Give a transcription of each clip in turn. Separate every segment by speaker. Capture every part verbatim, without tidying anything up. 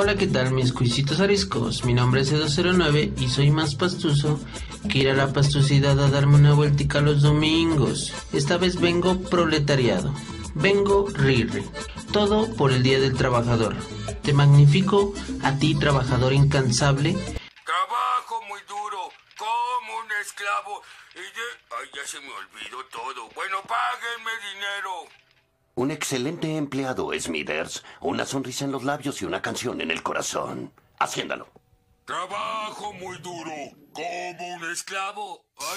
Speaker 1: Hola, ¿qué tal mis cuisitos ariscos? Mi nombre es E dos cero nueve y soy más pastuso que ir a la pastucidad a darme una vueltica los domingos. Esta vez vengo proletariado, vengo riri, todo por el Día del Trabajador. Te magnifico a ti, trabajador incansable.
Speaker 2: Trabajo muy duro, como un esclavo y de... Ay, ya se me olvidó todo. Bueno, páguenme dinero.
Speaker 3: Un excelente empleado, Smithers. Una sonrisa en los labios y una canción en el corazón. Haciéndalo.
Speaker 2: Trabajo muy duro, como un esclavo. Ay,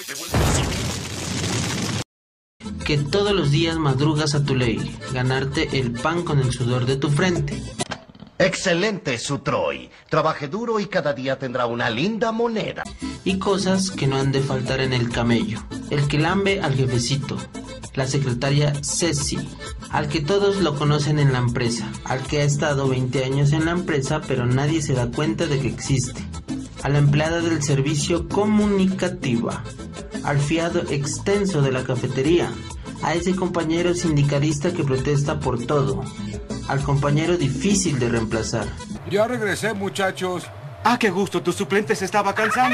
Speaker 1: Que todos los días madrugas a tu ley, ganarte el pan con el sudor de tu frente.
Speaker 4: Excelente, su Troy. Trabaje duro y cada día tendrá una linda moneda.
Speaker 1: Y cosas que no han de faltar en el camello. El que lambe al jefecito, la secretaria Ceci, al que todos lo conocen en la empresa, al que ha estado veinte años en la empresa pero nadie se da cuenta de que existe, a la empleada del servicio comunicativa, al fiado extenso de la cafetería, a ese compañero sindicalista que protesta por todo, al compañero difícil de reemplazar.
Speaker 2: Ya regresé, muchachos.
Speaker 5: Ah, qué gusto, tu suplente se estaba cansando.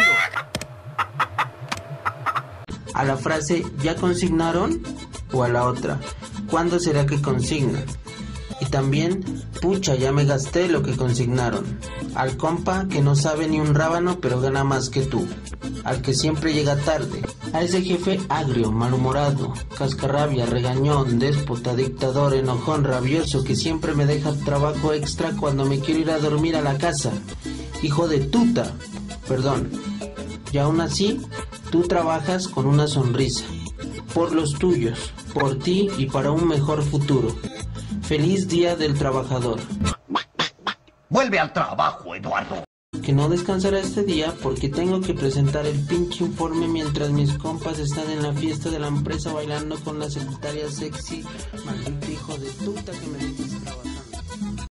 Speaker 1: A la frase ¿ya consignaron? O a la otra ¿cuándo será que consignan? Y también pucha, ya me gasté lo que consignaron. Al compa que no sabe ni un rábano pero gana más que tú. Al que siempre llega tarde. A ese jefe agrio, malhumorado, cascarrabia, regañón, déspota, dictador, enojón, rabioso que siempre me deja trabajo extra cuando me quiero ir a dormir a la casa. Hijo de tuta. Perdón. Y aún así, tú trabajas con una sonrisa. Por los tuyos, por ti y para un mejor futuro. Feliz Día del Trabajador.
Speaker 4: Vuelve al trabajo, Eduardo.
Speaker 1: Que no descansará este día porque tengo que presentar el pinche informe mientras mis compas están en la fiesta de la empresa bailando con la secretaria sexy. Maldito hijo de tuta que me dejes trabajar.